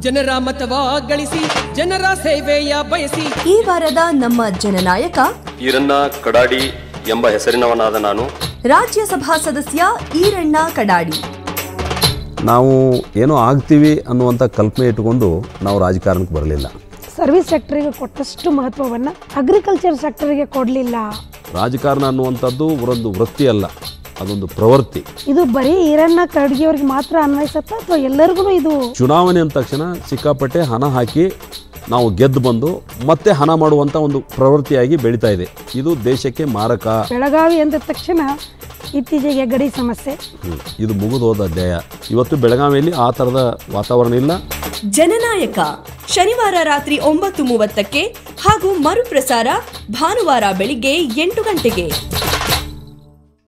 ಜನರ ಮತವ ಗಳಿಸಿ ಜನರ ಸೇವೆಯ ಬಯಸಿ ಈ ವಾರದ ನಮ್ಮ ಜನನಾಯಕ ಈರಣ್ಣ ಕಡಾಡಿ ಎಂಬ ಹೆಸರಿನವನಾದ ನಾನು ರಾಜ್ಯಸಭಾ ಸದಸ್ಯ ಈರಣ್ಣ ಕಡಾಡಿ. ನಾವು ಏನೋ ಆಗ್ತೀವಿ ಅನ್ನುವಂಥ ಕಲ್ಪನೆ ಇಟ್ಟುಕೊಂಡು ನಾವು ರಾಜಕಾರಣಕ್ಕೆ ಬರಲಿಲ್ಲ. ಸರ್ವಿಸ್ ಸೆಕ್ಟರ್ಗೆ ಕೊಟ್ಟಷ್ಟು ಮಹತ್ವವನ್ನು ಅಗ್ರಿಕಲ್ಚರ್ ಸೆಕ್ಟರ್ಗೆ ಕೊಡಲಿಲ್ಲ. ರಾಜಕಾರಣ ಅನ್ನುವಂಥದ್ದು ಒಂದು ವೃತ್ತಿ ಅಲ್ಲ, ಅದೊಂದು ಪ್ರವೃತ್ತಿ. ಇದು ಬರೀ ಈರಣ್ಣ ಕಡಡಿಯವರಿಗೆ ಮಾತ್ರ ಅನ್ವಯಿಸುತ್ತಾ ಅಥವಾ ಎಲ್ಲರಿಗೂ? ಇದು ಚುನಾವಣೆ ಅಂದ ತಕ್ಷಣ ಸಿಕ್ಕಾಪಟ್ಟೆ ಹಣ ಹಾಕಿ ನಾವು ಗೆದ್ದು ಬಂದು ಮತ್ತೆ ಹಣ ಮಾಡುವಂಥ ಒಂದು ಪ್ರವೃತ್ತಿಯಾಗಿ ಬೆಳೀತಾ ಇದೆ. ಇದು ದೇಶಕ್ಕೆ ಮಾರಕ. ಬೆಳಗಾವಿ ಅಂದ ತಕ್ಷಣ ಇತ್ತೀಚೆಗೆ ಗಡಿ ಸಮಸ್ಯೆ, ಇದು ಮುಗಿದು ಹೋದ ಅಧ್ಯಾಯ. ಇವತ್ತು ಬೆಳಗಾವಿಯಲ್ಲಿ ಆ ಥರದ ವಾತಾವರಣ ಇಲ್ಲ. ಜನನಾಯಕ ಶನಿವಾರ ರಾತ್ರಿ 9:30ಕ್ಕೆ ಹಾಗೂ ಮರುಪ್ರಸಾರ ಭಾನುವಾರ ಬೆಳಿಗ್ಗೆ 8 ಗಂಟೆಗೆ.